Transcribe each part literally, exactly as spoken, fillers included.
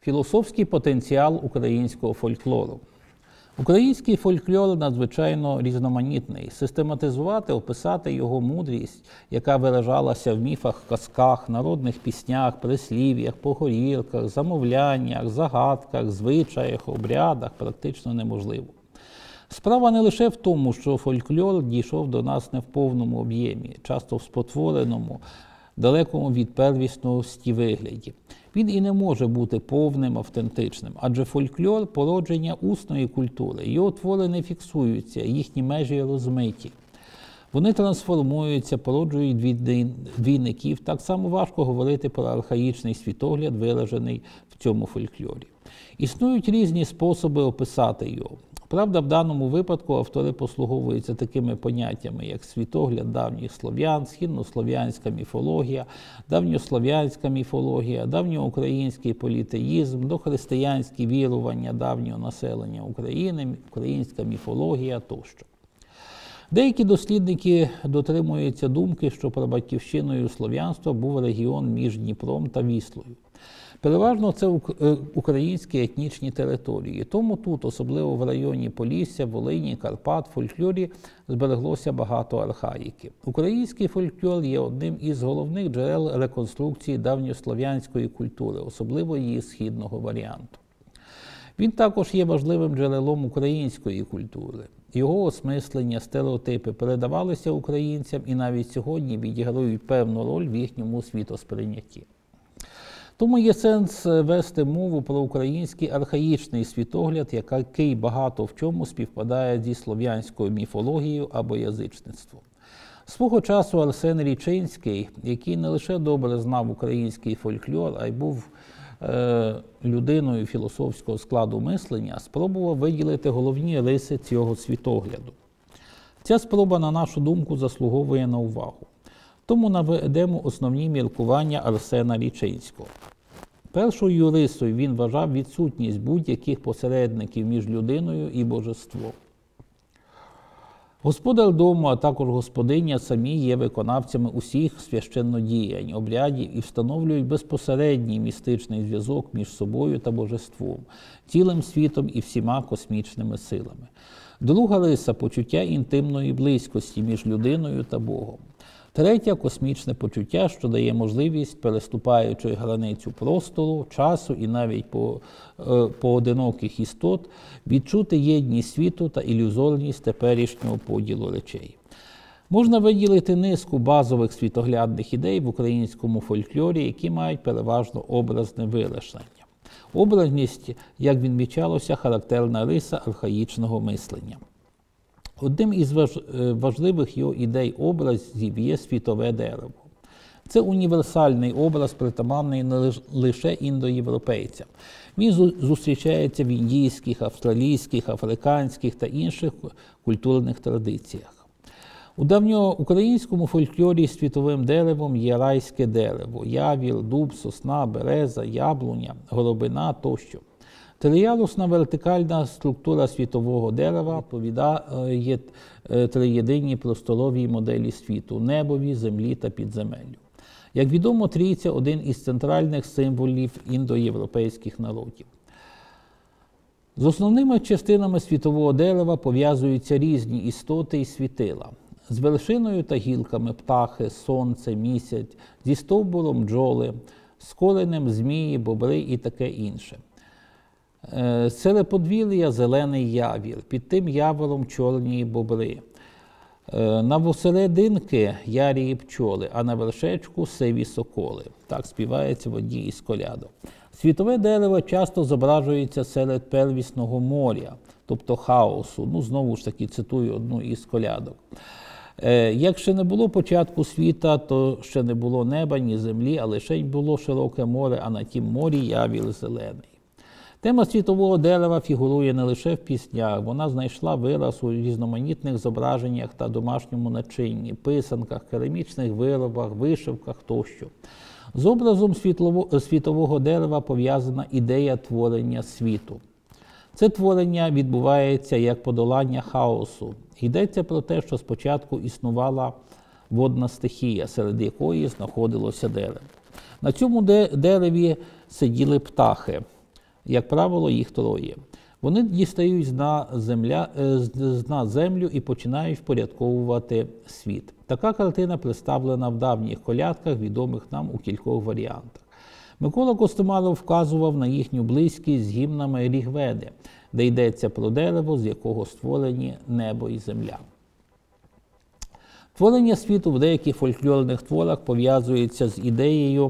Філософський потенціал українського фольклору. Український фольклор надзвичайно різноманітний. Систематизувати, описати його мудрість, яка виражалася в міфах, казках, народних піснях, прислів'ях, поговорках, замовляннях, загадках, звичаях, обрядах практично неможливо. Справа не лише в тому, що фольклор дійшов до нас не в повному об'ємі, часто в спотвореному, далекому від первісності вигляді. Він і не може бути повним, автентичним, адже фольклор – породження усної культури. Його твори не фіксуються, їхні межі розмиті. Вони трансформуються, породжують двійників. Так само важко говорити про архаїчний світогляд, виражений в цьому фольклорі. Існують різні способи описати його. Правда, в даному випадку автори послуговуються такими поняттями, як світогляд давніх слов'ян, східнослов'янська міфологія, давньослов'янська міфологія, давньоукраїнський політеїзм, дохристиянські вірування давнього населення України, українська міфологія тощо. Деякі дослідники дотримуються думки, що прабатьківщиною слов'янства був регіон між Дніпром та Віслою. Переважно це українські етнічні території, тому тут, особливо в районі Полісся, Волині, Карпат, в фольклорі збереглося багато архаїки. Український фольклор є одним із головних джерел реконструкції давньослов'янської культури, особливо її східного варіанту. Він також є важливим джерелом української культури. Його осмислення, стереотипи передавалися українцям і навіть сьогодні відіграють певну роль в їхньому світосприйнятті. Тому є сенс вести мову про український архаїчний світогляд, який багато в чому співпадає зі слов'янською міфологією або язичництвом. Свого часу Арсен Річинський, який не лише добре знав український фольклор, а й був е, людиною філософського складу мислення, спробував виділити головні риси цього світогляду. Ця спроба, на нашу думку, заслуговує на увагу. Тому наведемо основні міркування Арсена Річинського. Першою рисою він вважав відсутність будь-яких посередників між людиною і божеством. Господар дому, а також господиня самі є виконавцями усіх священнодіянь, обрядів і встановлюють безпосередній містичний зв'язок між собою та божеством, цілим світом і всіма космічними силами. Друга риса – почуття інтимної близькості між людиною та Богом. Третя – космічне почуття, що дає можливість, переступаючи границю простору, часу і навіть по, е, поодиноких істот, відчути єдність світу та ілюзорність теперішнього поділу речей. Можна виділити низку базових світоглядних ідей в українському фольклорі, які мають переважно образне вираження. Образність, як відмічалося, характерна риса архаїчного мислення. Одним із важливих його ідей-образів є світове дерево. Це універсальний образ, притаманний не лише індоєвропейцям. Він зустрічається в індійських, австралійських, африканських та інших культурних традиціях. У давньоукраїнському фольклорі світовим деревом є райське дерево – явір, дуб, сосна, береза, яблуня, горобина тощо. Триярусна вертикальна структура світового дерева відповідає триєдиній просторовій моделі світу – небові, землі та підземеллю. Як відомо, трійця – один із центральних символів індоєвропейських народів. З основними частинами світового дерева пов'язуються різні істоти і світила. З вершиною та гілками – птахи, сонце, місяць, зі стовбуром – бджоли, з коренем – змії, бобри і таке інше. Серед подвір'я – зелений явір, під тим явором – чорні бобри. Навосерединки – ярії пчоли, а на вершечку – сиві соколи. Так співається в одній із колядок. Світове дерево часто зображується серед первісного моря, тобто хаосу. Ну, знову ж таки, цитую одну із колядок. Як ще не було початку світа, то ще не було неба, ні землі, а лише було широке море, а на тім морі явір зелений. Тема світового дерева фігурує не лише в піснях, вона знайшла вираз у різноманітних зображеннях та домашньому начинні, писанках, керамічних виробах, вишивках тощо. З образом світового дерева пов'язана ідея творення світу. Це творення відбувається як подолання хаосу. Йдеться про те, що спочатку існувала водна стихія, серед якої знаходилося дерево. На цьому дереві сиділи птахи. Як правило, їх троє. Вони дістають з дна, земля, з дна землю і починають впорядковувати світ. Така картина представлена в давніх колядках, відомих нам у кількох варіантах. Микола Костомаров вказував на їхню близькість з гімнами Рігведи, де йдеться про дерево, з якого створені небо і земля. Творення світу в деяких фольклорних творах пов'язується з ідеєю,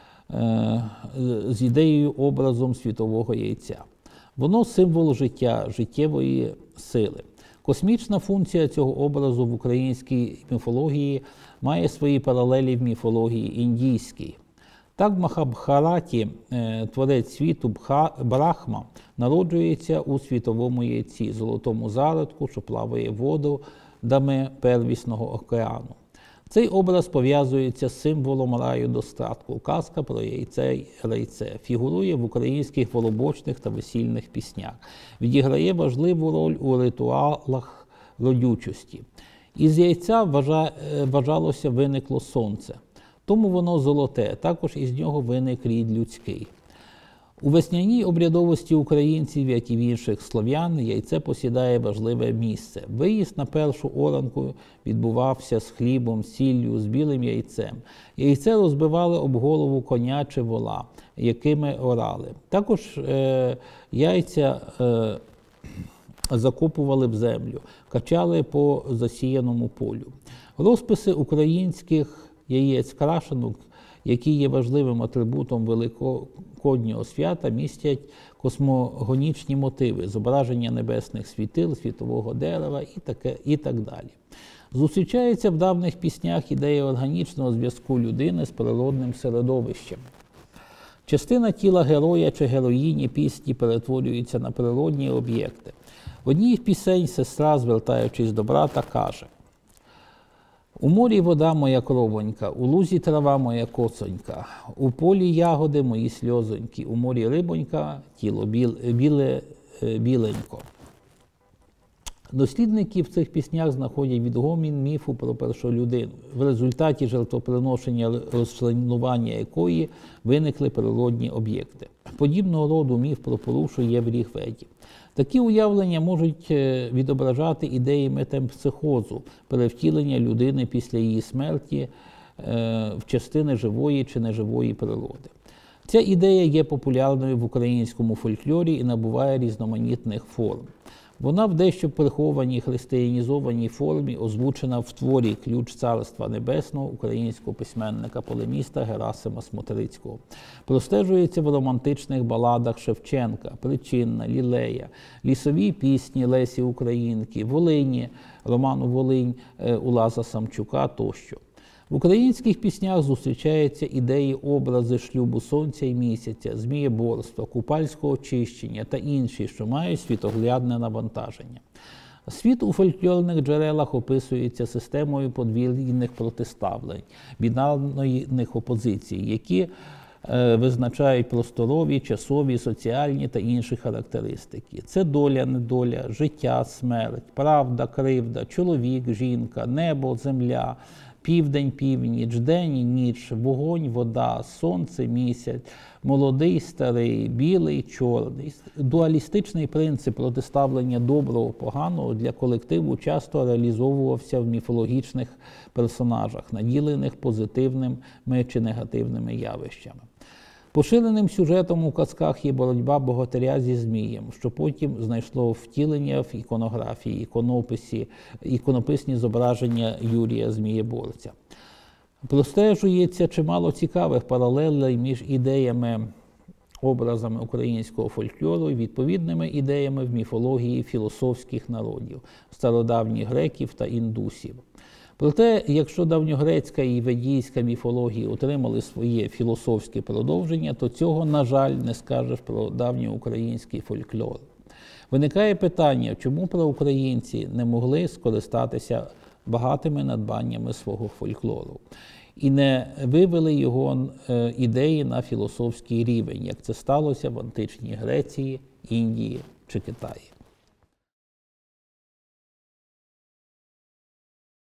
з ідеєю образом світового яйця. Воно символ життя, життєвої сили. Космічна функція цього образу в українській міфології має свої паралелі в міфології індійській. Так в Махабхараті творець світу Брахма народжується у світовому яйці, золотому зародку, що плаває водами первісного океану. Цей образ пов'язується з символом раю достатку. Казка про яйце й райце фігурує в українських волобочних та весільних піснях. Відіграє важливу роль у ритуалах родючості. Із яйця вважалося виникло сонце. Тому воно золоте, також із нього виник рід людський. У весняній обрядовості українців, як і в інших слов'ян, яйце посідає важливе місце. Виїзд на першу оранку відбувався з хлібом, сіллю, з білим яйцем. Яйце розбивали об голову коня чи вола, якими орали. Також е, яйця е, закопували в землю, качали по засіяному полю. Розписи українських яєць-крашенок, які є важливим атрибутом Великоднього свята, містять космогонічні мотиви, зображення небесних світил, світового дерева і, таке, і так далі. Зустрічається в давніх піснях ідея органічного зв'язку людини з природним середовищем. Частина тіла героя чи героїні пісні перетворюється на природні об'єкти. В одній з пісень сестра, звертаючись до брата, каже: «У морі вода моя кровонька, у лузі трава моя коцонька, у полі ягоди мої сльозоньки, у морі рибонька, тіло біл, біле, біленько». Дослідники в цих піснях знаходять відгомін міфу про першу людину, в результаті жертвоприношення, розчленування якої виникли природні об'єкти. Подібного роду міф про Пурушу є в Рігведі. Такі уявлення можуть відображати ідеї метемпсихозу, перевтілення людини після її смерті в частини живої чи неживої природи. Ця ідея є популярною в українському фольклорі і набуває різноманітних форм. Вона в дещо прихованій християнізованій формі озвучена в творі «Ключ Царства Небесного» українського письменника-полеміста Герасима Смотрицького. Простежується в романтичних баладах Шевченка, Причинна, Лілея, лісовій пісні Лесі Українки, Волині, роману «Волинь» Уласа Самчука тощо. В українських піснях зустрічаються ідеї, образи шлюбу сонця і місяця, змієборства, купальського очищення та інші, що мають світоглядне навантаження. Світ у фольклорних джерелах описується системою подвійних протиставлень, бінарних опозицій, які е, визначають просторові, часові, соціальні та інші характеристики. Це доля, недоля, життя, смерть, правда, кривда, чоловік, жінка, небо, земля, південь, північ, день і ніч, вогонь, вода, сонце, місяць, молодий, старий, білий, чорний. Дуалістичний принцип протиставлення доброго, поганого для колективу часто реалізовувався в міфологічних персонажах, наділених позитивними чи негативними явищами. Поширеним сюжетом у казках є боротьба богатиря зі змієм, що потім знайшло втілення в іконографії, іконописі, іконописні зображення Юрія Змієборця. Простежується чимало цікавих паралелей між ідеями, образами українського фольклору і відповідними ідеями в міфології філософських народів – стародавніх греків та індусів. Проте, якщо давньогрецька і ведійська міфології отримали своє філософське продовження, то цього, на жаль, не скажеш про давньоукраїнський фольклор. Виникає питання, чому проукраїнці не могли скористатися багатими надбаннями свого фольклору і не вивели його ідеї на філософський рівень, як це сталося в античній Греції, Індії чи Китаї.